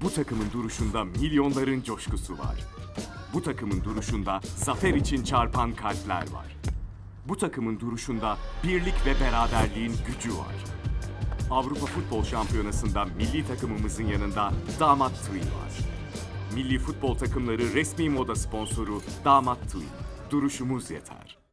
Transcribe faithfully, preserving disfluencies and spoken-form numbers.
Bu takımın duruşunda milyonların coşkusu var. Bu takımın duruşunda zafer için çarpan kalpler var. Bu takımın duruşunda birlik ve beraberliğin gücü var. Avrupa Futbol Şampiyonası'nda milli takımımızın yanında Damat Twin var. Milli futbol takımları resmi moda sponsoru Damat Twin. Duruşumuz yeter.